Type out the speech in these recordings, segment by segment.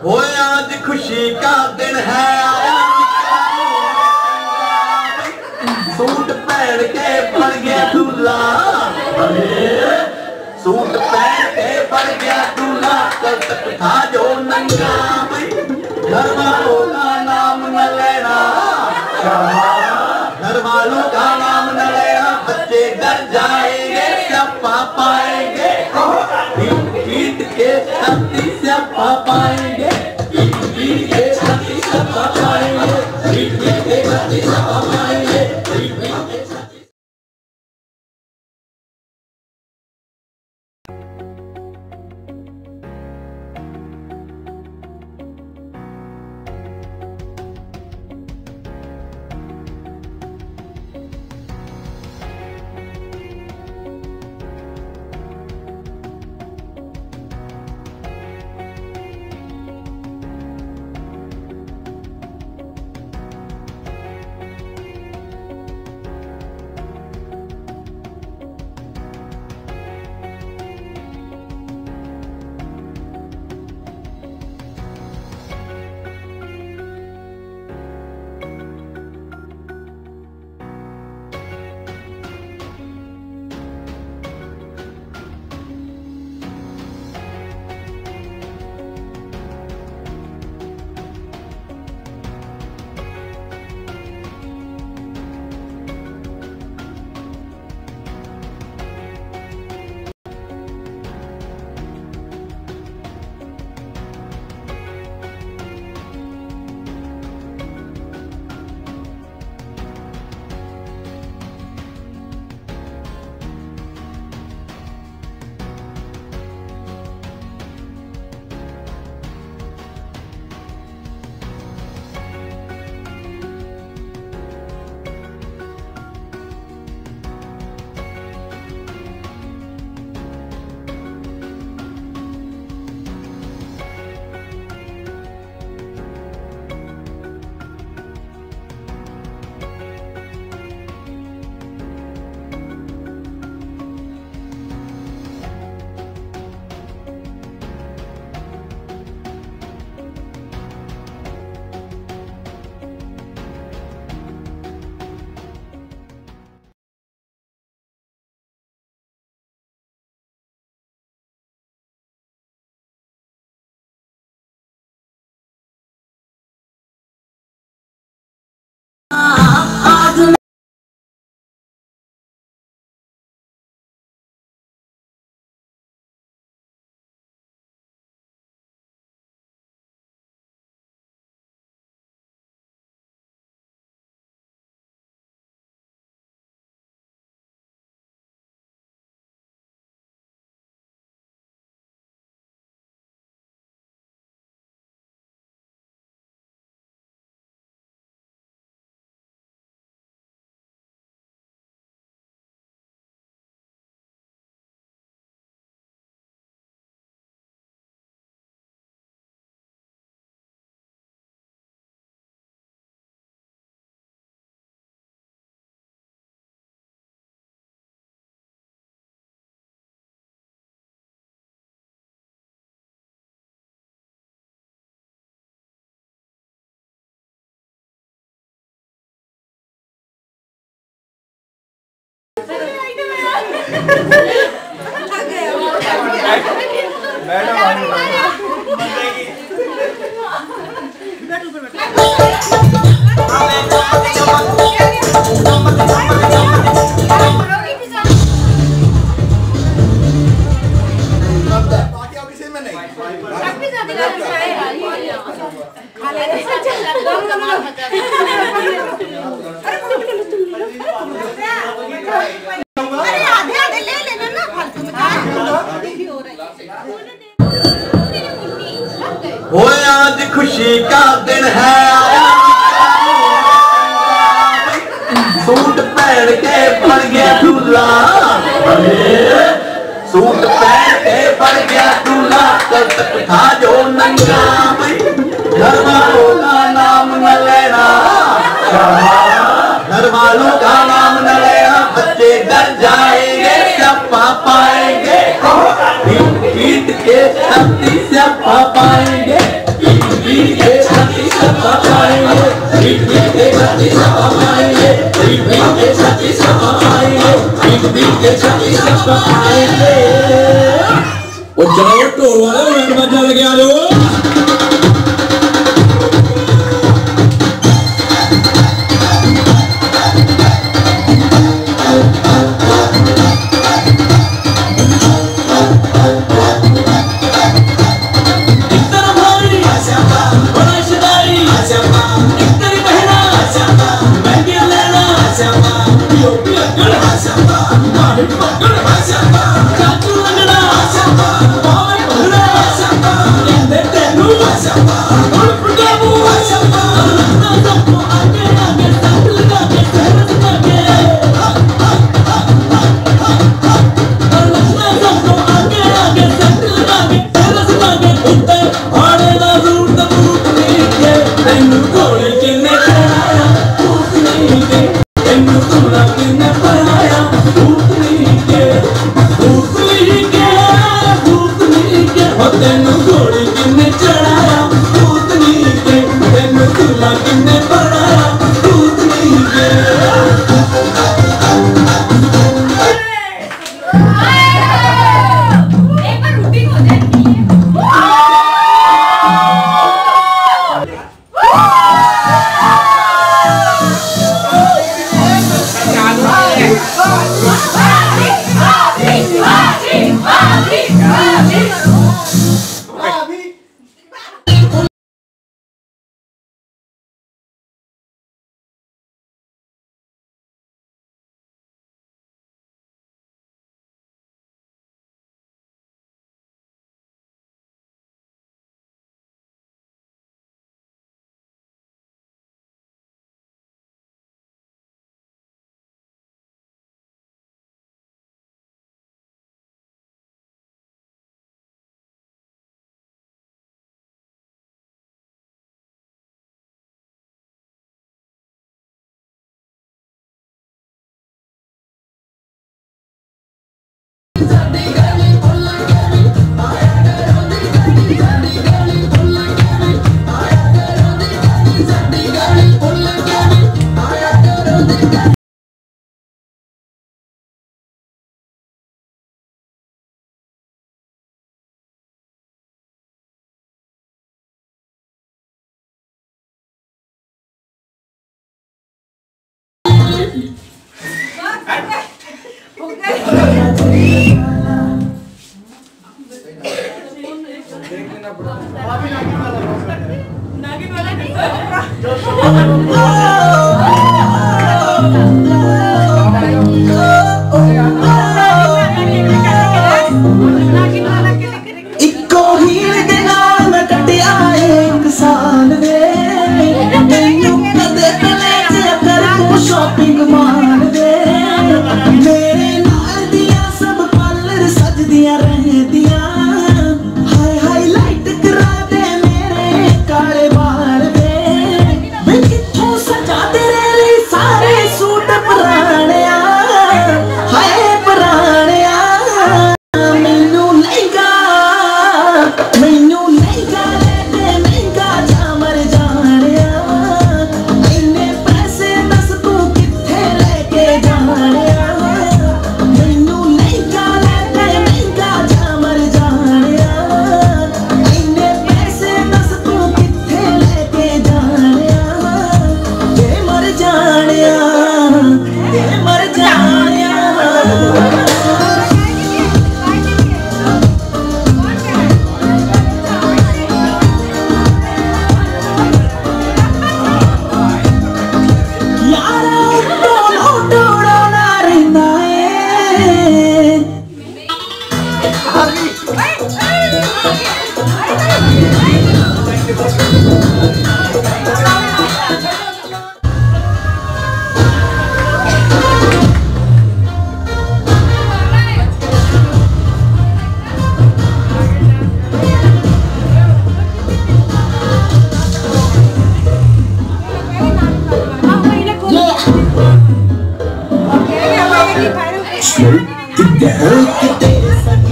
हो आज खुशी का दिन है आया सूट पहन के बन गया दूल्हा सूट पहन के बन गया दूल्हा कल तक था जो नंगा घर वालों का नाम न लेना घर वालों का नाम न लेना बच्चे डर जाएंगे स्यापा पाएंगे पीट के छाती स्यापा पाएंगे पीट के छाती स्यापा पाएंगे पीट के छाती स्यापा पाएंगे। हो आज खुशी का दिन है आया सूट पहन के बन गया दूल्हा सूट पहन के बन गया दूल्हा कल तक था जो नंगा घर वालों का नाम न लेना घर वालों का नाम न लेना बच्चे डर जाएंगे स्यापा पाएंगे पीट के छाती स्यापा पाएंगे। छाती से पाएंगे, बीट के छाती से पाएंगे, बीट के छाती से पाएंगे। वो जाओ ढोल वाले बैंड बजा लगे आ जाओ।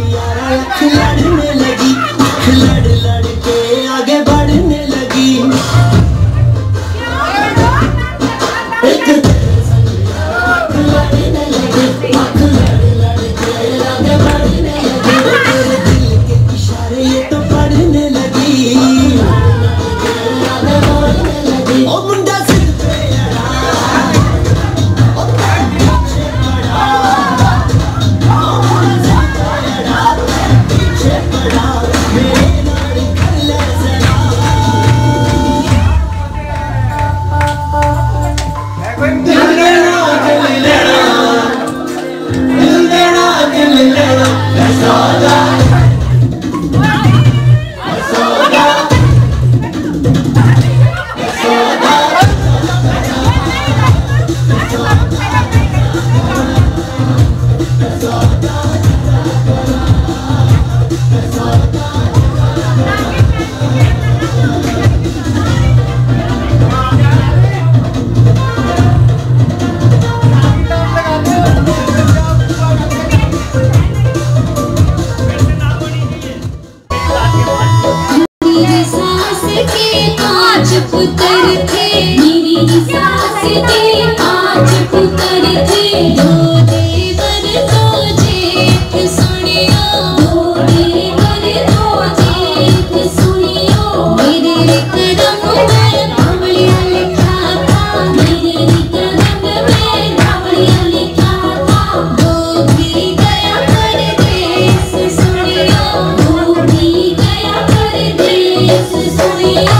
लड़ लड़ के आगे बढ़ने लगी। के 5 पुत्र थे, मेरी सास के 5 पुत्र थे। 2 देवर 2 जेठ सुनियो, 2 देवर 2 जेठ सुनियो। मेरे कदम में बावड़िया लिखा था, मेरे कदम में बावड़िया लिखा था। डूबी गया परदेस सुनियो, डूबी गया परदेस सुनियो।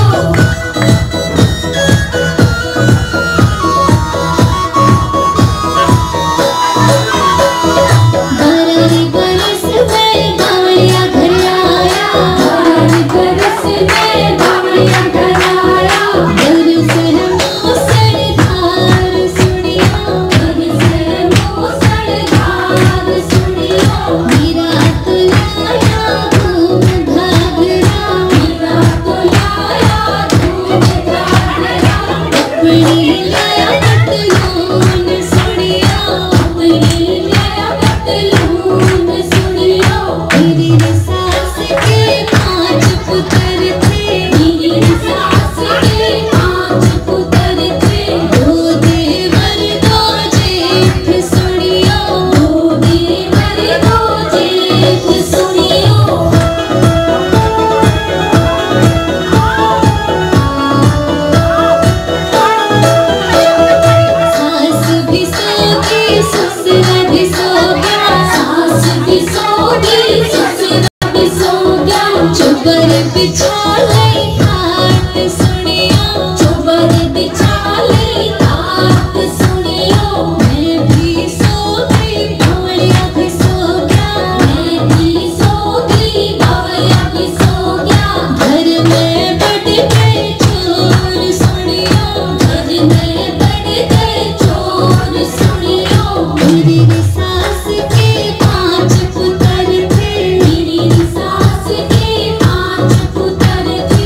बरस में बावड़िया घर आया, बरस में बावड़िया घर आया। बरस है मूसलाधार सुनियो, बरस है मूसलाधार सुनियो। मेरा तो लाया धूम घाघरा, मेरा तो लाया धूम घाघरा। अपनी लाया पतलून सुनियो, अपनी लाया पतलून सुनियो। मेरी सास के 5 पुत्र थे, मेरी सास के 5 पुत्र थे। 2 देवर 2 जेठ सुनियो, 2 देवर 2 जेठ सुनियो। सास भी सोगी ससुर भी सो गया, सास भी सोगी ससुर भी सो गया। चोबर बिछा ले खाट सुनियो, चोबर बिछा ले खाट सुनियो। मैं भी सो गई बावड़िया भी सो गया, मैं भी सो गई बावड़िया भी सो गया। घर में बढ़ गए चोर सुनियो, घर में बढ़ गए चोर सुनियो। मेरी सास के 5 पुत्र थे, मेरी सास के 5 पुत्र थे।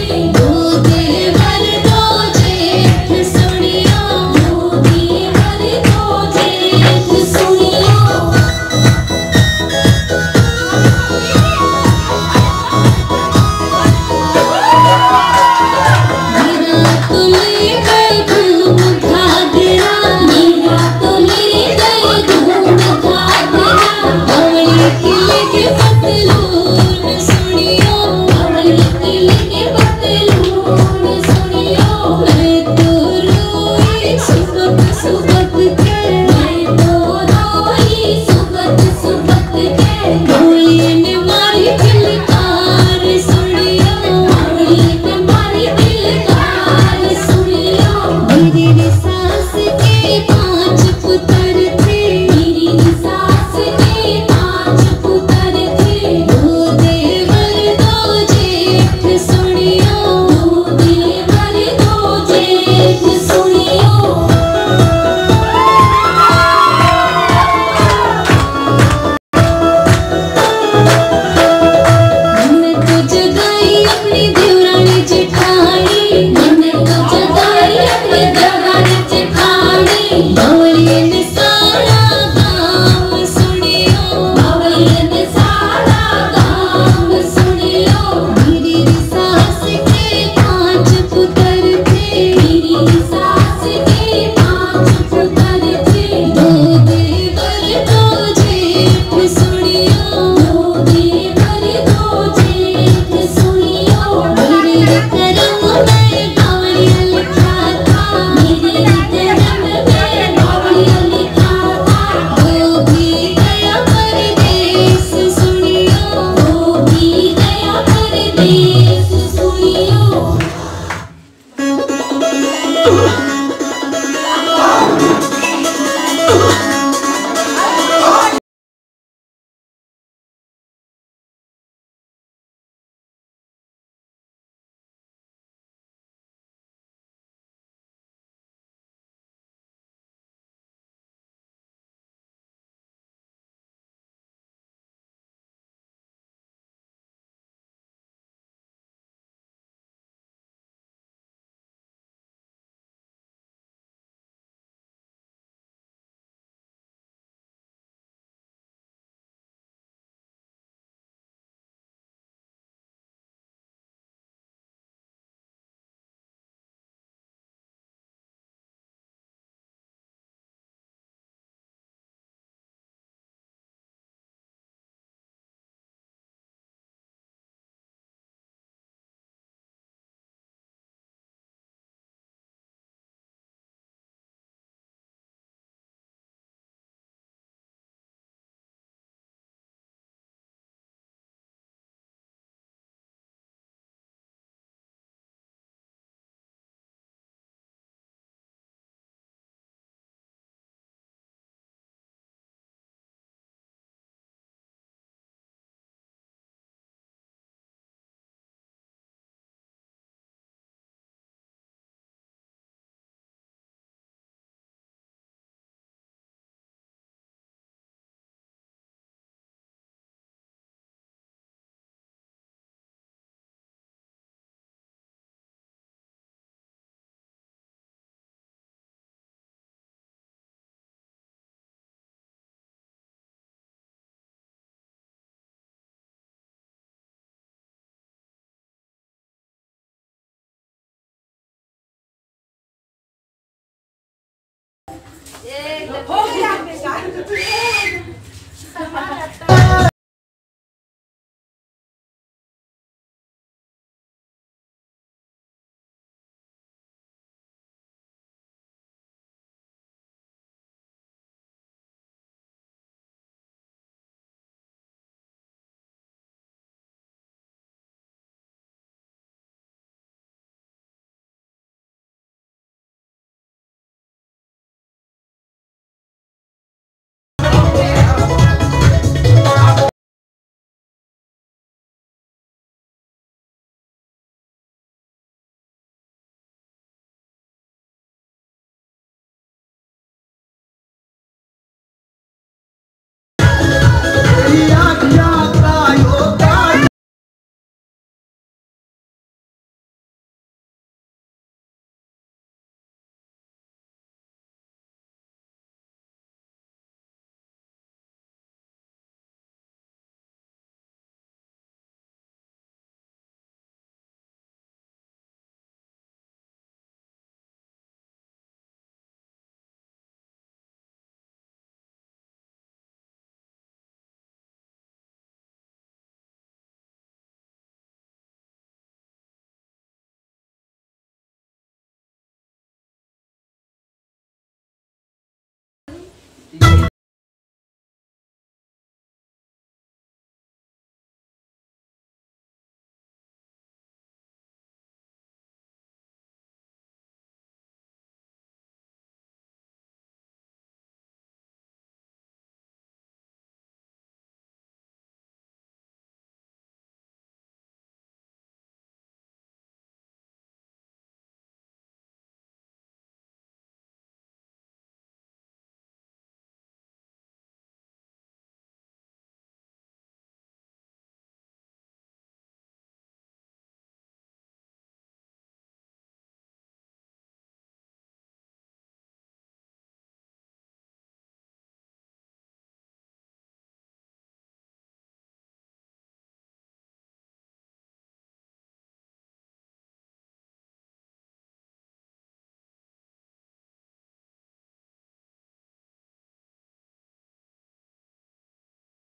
सफा